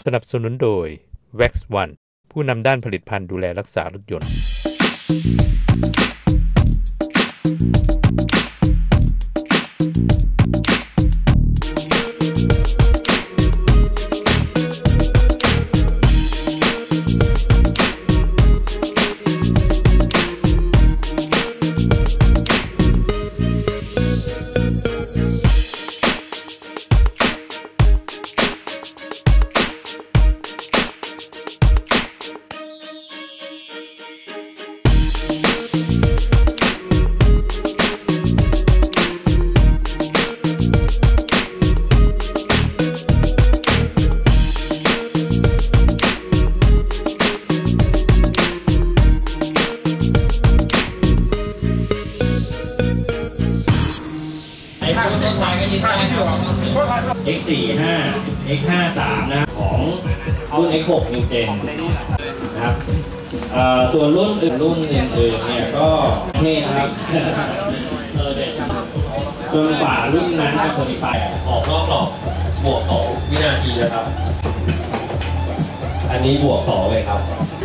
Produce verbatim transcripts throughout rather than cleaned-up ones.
นับสนุนโดย แว็กซ์ วัน ผู้นำด้านผลิตภัณฑ์ดูแลรักษารถยนต์เอ็กซ์ สี่สิบห้า เอ็กซ์ ห้าสิบสาม นะของรุ่น เอ็กซ์ หก New Gen นะครับส่วนรุ่นอื่นรุ่นอื่นๆเนี่ยก็เท่นะครับจนกว่ารุ่นนั้นจะโคดิฟายออกนอกกรอบบวกสองวินาทีนะครับอันนี้บวกสองเลยครับ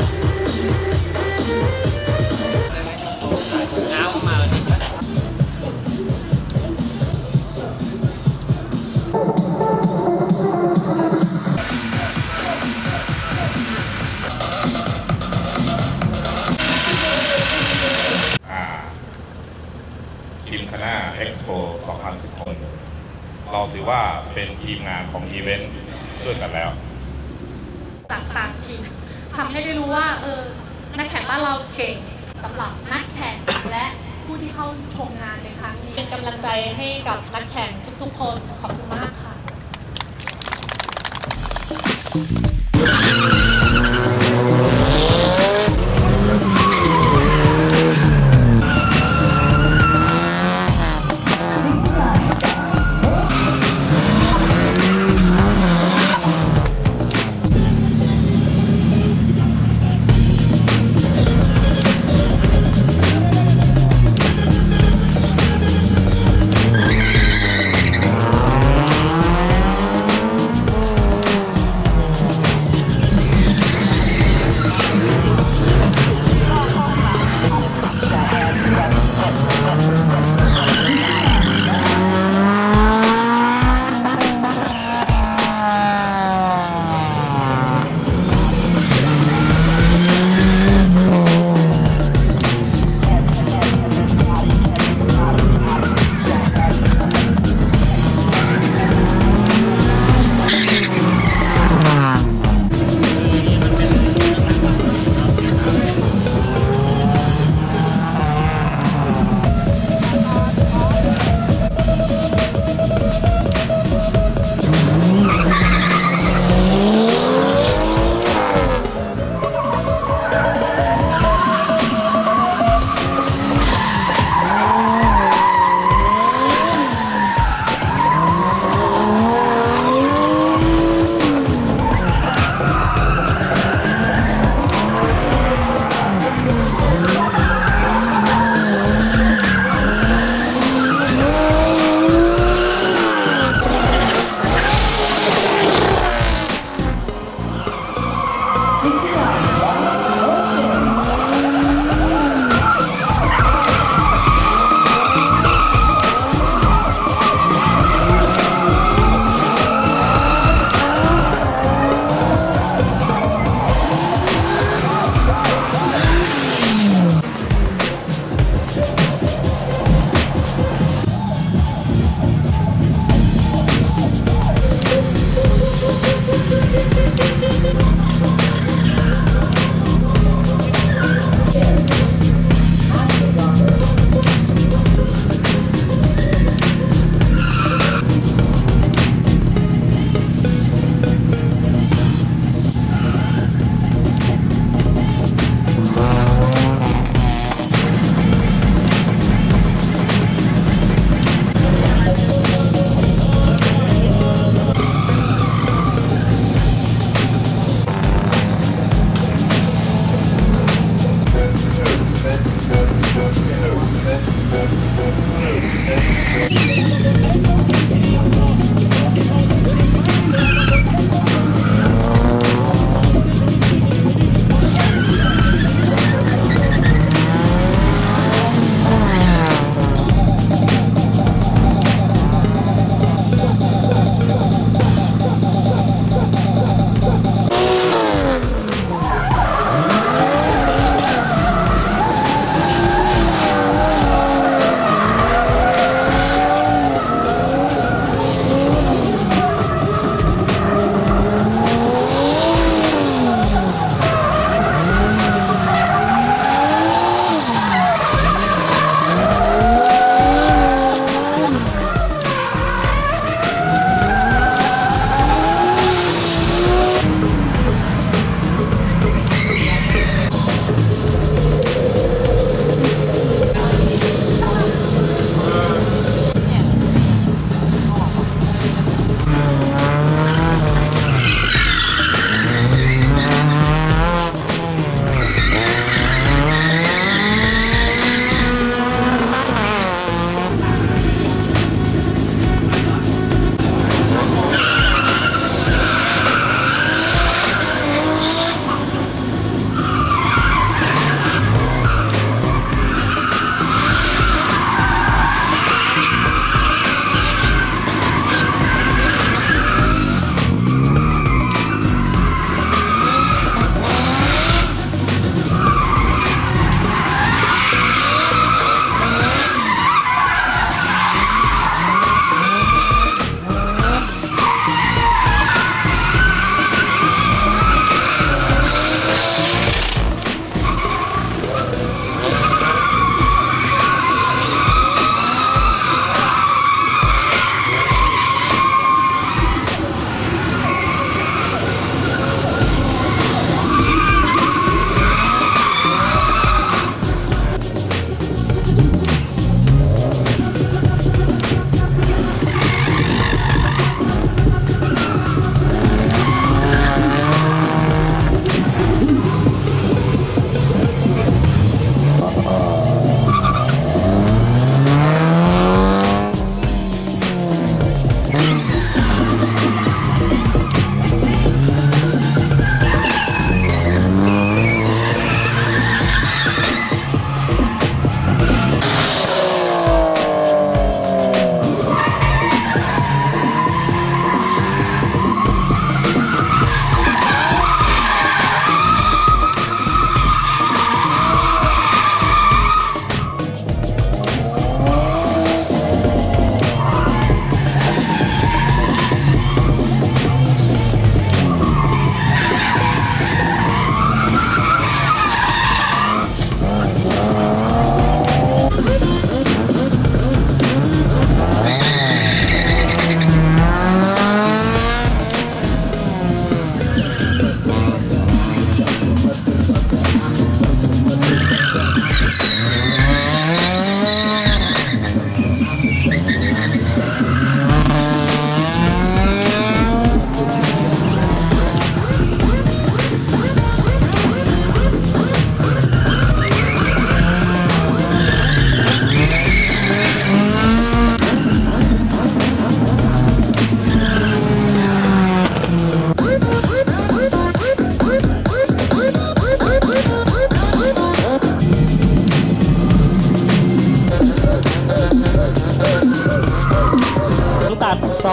ทีมคณะ เอ็กซ์โป สองพันสิบหก เราถือว่าเป็นทีมงานของอีเวนต์ด้วยกันแล้วต่างๆทีมทำให้ได้รู้ว่าเออนักแข่งบ้านเราเก่งสำหรับนักแข่งและผู้ที่เข้าชมงานในครั้งนี้เป็นกำลังใจให้กับนักแข่งทุกๆคนขอบคุณมากค่ะ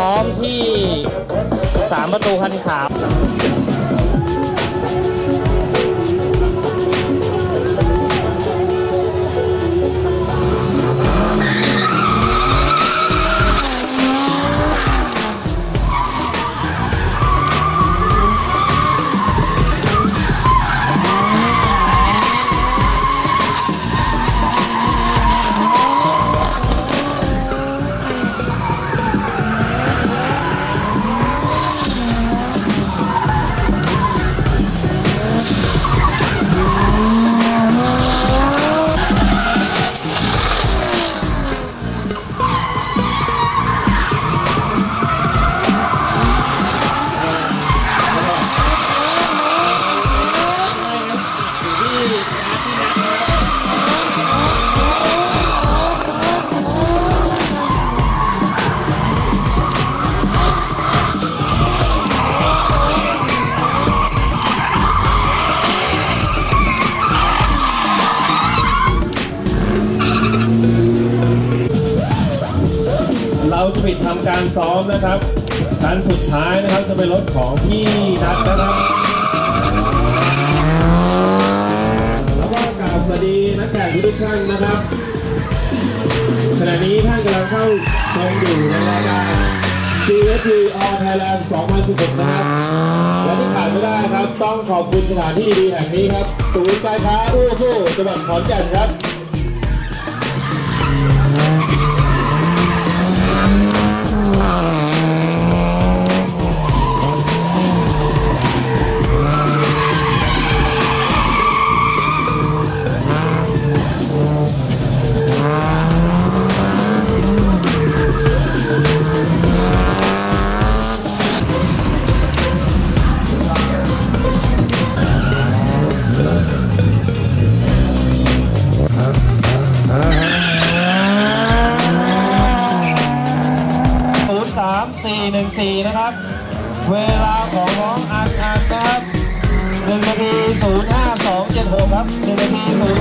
ซ้อมที่สามประตูคันขาวเราจะปิดทำการซ้อมนะครับคันสุดท้ายนะครับจะเป็นรถของพี่นัทนะครับแล้วก็กล่าวสวัสดีนักแข่งทุกท่านนะครับขณะนี้ท่านกำลังเข้าชมอยู่ในรายการ ซี เอส ที All Thailand สองพันสิบหกนะครับและที่ขาดไม่ได้ครับต้องขอบคุณสถานที่ดีแห่งนี้ครับศูนย์การค้าอู้ฟู่จังหวัดขอนแก่นครับสาม สี่ หนึ่ง สี่นะครับเวลาของน้องอันอันนะครับหนึ่งนาทีศูนย์ห้าสองเจ็ดหกครับหนึ่งนาทีศูนย์